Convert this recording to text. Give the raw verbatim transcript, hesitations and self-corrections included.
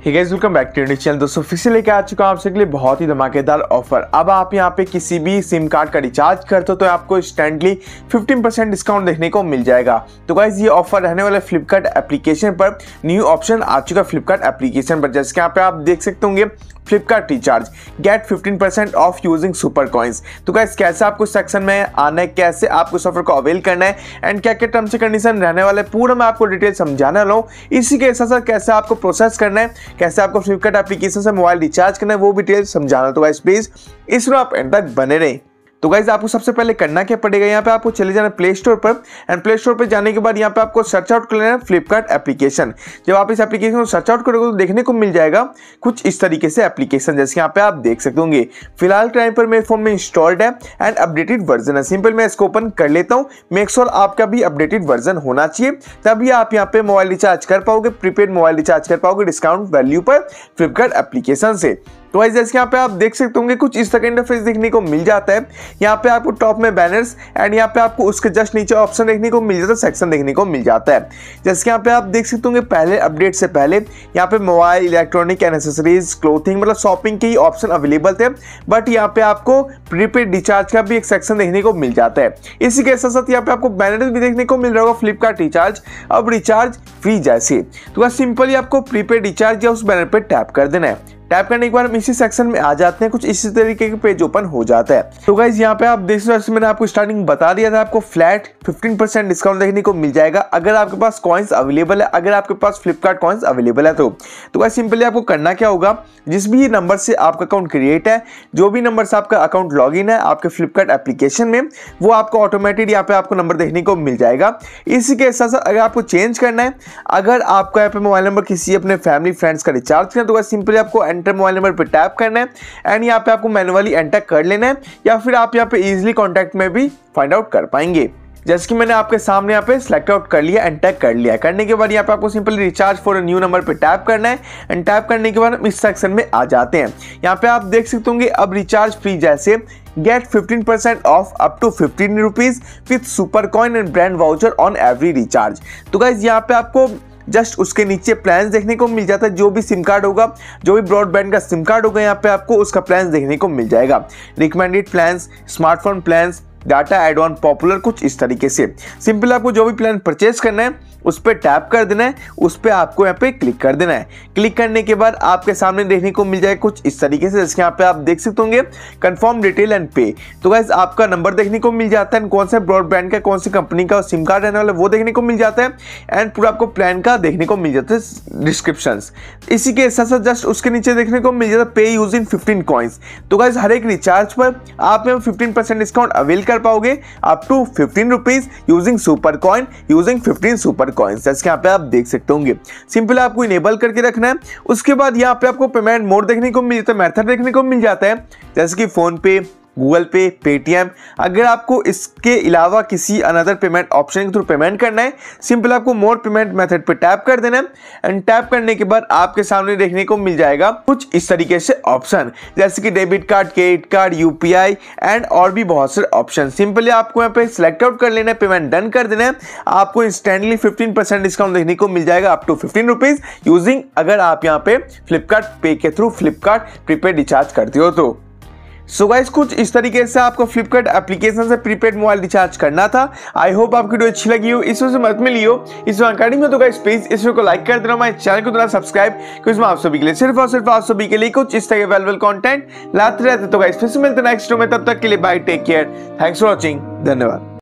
Hey guys, welcome back to channel. दोस्तों फिर से लेके आ चुका हूं आपसे के लिए बहुत ही धमाकेदार ऑफर। अब आप यहां पे किसी भी सिम कार्ड का रिचार्ज करते हो तो आपको इंस्टेंटली फिफ्टीन परसेंट डिस्काउंट देखने को मिल जाएगा। तो गाइस ये ऑफर रहने वाला फ्लिपकार्ट एप्लीकेशन पर। न्यू ऑप्शन आ चुका फ्लिपकार्ट एप्लीकेशन पर, जैसे कि यहाँ पे आप देख सकते होंगे Flipkart recharge get fifteen percent off using super coins. तो गाइस कैसे आपको सेक्शन में आना है, कैसे आपको इस ऑफर को अवेल करना है एंड क्या क्या टर्म्स एंड कंडीशन रहने वाले, पूरा मैं आपको डिटेल समझाने वाला हूँ। इसी के साथ साथ कैसे आपको प्रोसेस करना है, कैसे आपको फ्लिपकार्ट एप्लीकेशन से मोबाइल रिचार्ज करना है, वो भी डिटेल समझाना। तो गाइस प्लीज इस आप एंड तक बने रहें। तो गाइज आपको सबसे पहले करना क्या पड़ेगा, यहाँ पे आपको चले जाना प्ले स्टोर पर एंड प्ले स्टोर पर जाने के बाद यहाँ पे आपको सर्च आउट कर लेना है फ्लिपकार्ट एप्लीकेशन। जब आप इस एप्लीकेशन को सर्च आउट करोगे तो देखने को मिल जाएगा कुछ इस तरीके से एप्लीकेशन, जैसे यहाँ पे आप देख सकते होंगे। फिलहाल टाइम पर मेरे फोन में इंस्टॉल्ड है एंड अपडेटेड वर्जन है। सिंपल मैं इसको ओपन कर लेता हूँ। मेक श्योर आपका भी अपडेटेड वर्जन होना चाहिए, तभी आप यहाँ पे मोबाइल रिचार्ज कर पाओगे, प्रीपेड मोबाइल रिचार्ज कर पाओगे डिस्काउंट वैल्यू पर फ्लिपकार्ट एप्लीकेशन से। तो गाइस जैसे यहाँ पे आप देख सकते होंगे कुछ इस तरह का इंटरफेस देखने को मिल जाता है। यहाँ पे आपको टॉप में बैनर्स एंड यहाँ पे आपको उसके जस्ट नीचे ऑप्शन देखने को मिल जाता है, सेक्शन देखने को मिल जाता है। जैसे कि यहाँ पे आप देख सकते होंगे पहले अपडेट से पहले यहाँ पे mobile, electronic and accessories, clothing, मतलब शॉपिंग के ही ऑप्शन अवेलेबल थे, बट यहाँ पे आपको प्रीपेड रिचार्ज का भी एक सेक्शन देखने को मिल जाता है। इसी के साथ साथ यहाँ पे आपको बैनर भी देखने को मिल रहा होगा फ्लिपकार्ट रिचार्ज अब रिचार्ज फ्री जैसे। तो बस सिंपली आपको प्रीपेड रिचार्ज या उस बैनर पर टैप कर देना है। टैप करने के बाद हम इसी सेक्शन में आ जाते हैं, कुछ इसी तरीके के पेज ओपन हो जाता है। तो गाइज यहाँ पे आप देख सकते हो, मैंने आपको स्टार्टिंग बता दिया था, आपको फ्लैट फिफ्टीन परसेंट डिस्काउंट देखने को मिल जाएगा अगर आपके पास कॉइन्स अवेलेबल है, अगर आपके पास फ्लिपकार्ट कॉइन्स अवेलेबल है तो। तो गाइज सिंपली आपको करना क्या होगा, जिस भी नंबर से आपका अकाउंट क्रिएट है, जो भी नंबर से आपका अकाउंट लॉग इन है आपके फ्लिपकार्ट एप्लीकेशन में, वो आपको ऑटोमेटिक यहाँ पे आपको नंबर देखने को मिल जाएगा। इसी के साथ साथ अगर आपको चेंज करना है, अगर आपका यहाँ पे मोबाइल नंबर किसी अपने फैमिली फ्रेंड्स का रिचार्ज करना है, तो गाइज सिंपली आपको एंटर मोबाइल नंबर पर टैप करना है एंड यहाँ पे आपको मैन्युअली एंटर कर लेना है, या फिर आप यहाँ पे इजीली कॉन्टैक्ट में भी फाइंड आउट कर पाएंगे। जैसे कि मैंने आपके सामने यहाँ पे सिलेक्ट आउट कर लिया, एंटर कर लिया। करने के बाद यहाँ पे आपको simply recharge for a new number पे टैप करना है एंड टैप करने के बाद हम इस सेक्शन में आ जाते हैं। यहाँ पे आप देख सकते होंगे अब रिचार्ज फ्री जैसे get fifteen percent off up to fifteen rupees with super coin and brand voucher on every recharge. तो गाइज यहाँ पे आपको जस्ट उसके नीचे प्लान्स देखने को मिल जाता है। जो भी सिम कार्ड होगा, जो भी ब्रॉडबैंड का सिम कार्ड होगा, यहाँ पे आपको उसका प्लान्स देखने को मिल जाएगा। Recommended plans, smartphone plans, data add on popular, कुछ इस तरीके से। सिंपल आपको जो भी प्लान परचेज करना है उस पर टैप कर देना है, उस पर आपको यहाँ पे क्लिक कर देना है। क्लिक करने के बाद आपके सामने देखने को मिल जाएगा कुछ इस तरीके से, जैसे यहाँ पे आप देख सकते होंगे कंफर्म डिटेल एंड पे। तो गाइस आपका नंबर देखने को मिल जाता है, कौन सा ब्रॉडबैंड का, कौन सी कंपनी का सिम कार्ड रहने वाला वो देखने को मिल जाता है एंड पूरा आपको प्लान का देखने को मिल जाता है डिस्क्रिप्शन। इसी के साथ साथ जस्ट उसके नीचे देखने को मिल जाता है पे यूजिंग फिफ्टीन कॉइन्स। तो गाइस हर एक रिचार्ज पर आप फिफ्टीन परसेंट डिस्काउंट अवेल कर पाओगे up to fifteen rupees using super coin, using fifteen super coins, जैसे यहाँ पे आप देख सकते होंगे। सिंपल आपको इनेबल करके रखना है। उसके बाद यहाँ पे आपको पेमेंट मोड देखने को मिल जाता है, मेथड देखने को मिल जाता है, जैसे कि फोन पे, गूगल पे, पेटीएम। अगर आपको इसके अलावा किसी अनदर पेमेंट ऑप्शन के थ्रू पेमेंट करना है, सिंपल आपको मोर पेमेंट मेथड पे टैप कर देना है एंड टैप करने के बाद आपके सामने देखने को मिल जाएगा कुछ इस तरीके से ऑप्शन, जैसे कि debit card, credit card, UPI and और भी बहुत सारे ऑप्शन। सिंपली आपको यहाँ पे सिलेक्ट आउट कर लेना है, पेमेंट डन कर देना है। आपको इंस्टेंटली फिफ्टीन परसेंट डिस्काउंट देखने को मिल जाएगा up to fifteen rupees using, अगर आप यहाँ पे फ्लिपकार्ट पे के थ्रू फ्लिपकार्ट प्रीपेड रिचार्ज करते हो तो। सो so गाइस कुछ इस तरीके से आपको फ्लिपकार्ट एप्लीकेशन से प्रीपेड मोबाइल रिचार्ज करना था। आई होप आपकी वीडियो अच्छी लगी हो, इसमें से मदद मिली हो, इस जानकारी में। तो गाइस प्लीज इस वीडियो को लाइक कर देना, हमारे चैनल को देना सब्सक्राइब, क्योंकि इसमें आप सभी के लिए, सिर्फ और सिर्फ आप सभी के लिए कुछ इस तरह के वैल्यूएबल कंटेंट लाते रहते। तो गाइस फिर से मिलते हैं नेक्स्ट वीडियो में, तब तक के लिए bye, take care, thanks for watching, धन्यवाद।